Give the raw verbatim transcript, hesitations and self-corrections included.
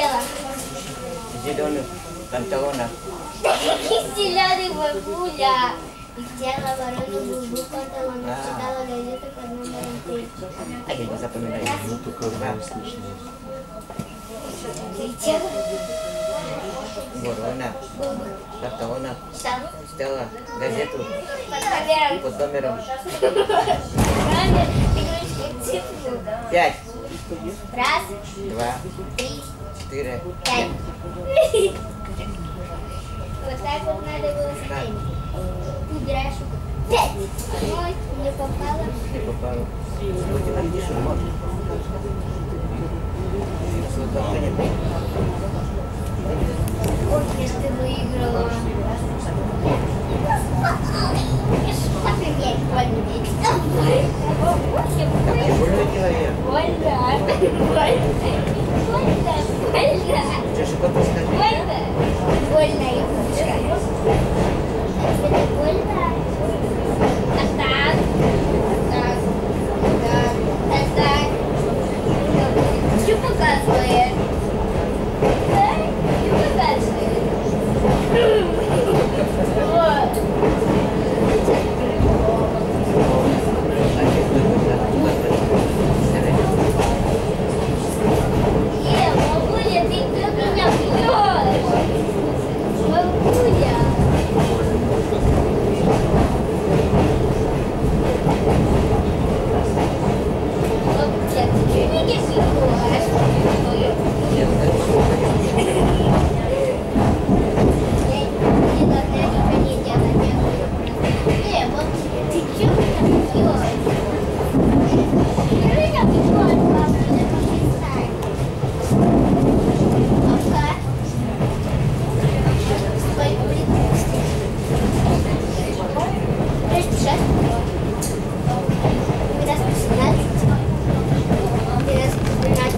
Стелла. Зеленый панталонах. Зеленый бабуля. И Стелла ворона бубу панталон. А. Читала газету под номером три. А я не запоминаю. Ну, только вам слышно. Кричала. Ворона. Бубу. Панталонах. Читала. Читала газету Под номером. под номером Номер. Игрушки цифру. пять. Раз, Два. три, Четыре. пять. Вот так вот надо было ставить. Убираешь руку. Пять. Ой, не попало. Не попало. Сегодня напишу. Вот. Что-то принято. Ой, если ты выиграла. Например, больно ведь. Так, я больно делаю. Больно. Больно.